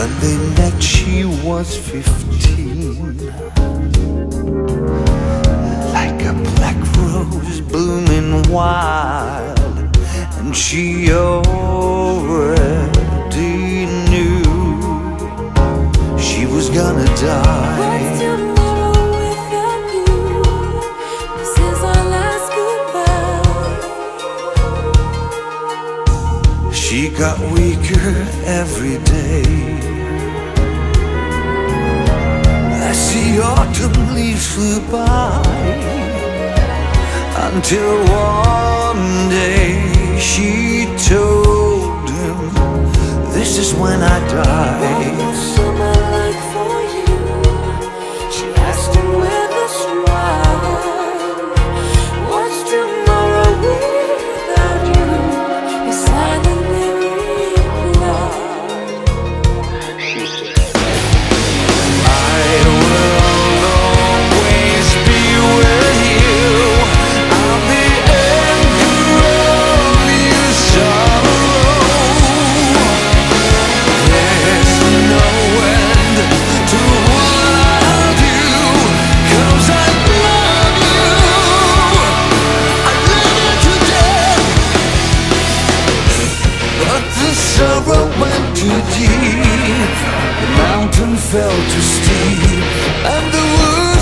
When they met she was 15, like a black rose blooming wild, and she already knew she was gonna die. She got weaker every day as the autumn leaves flew by, until one day she told him, "This is when I die." What's my life for you? She asked him with a smile. What's tomorrow without you? He silently replied. She said, I will always be with you. I'm the anchor of your sorrow. There's no end to what I'll do, 'cause I love you. I love you to death. But the sorrow went too deep, the mountain fell too steep, and the wood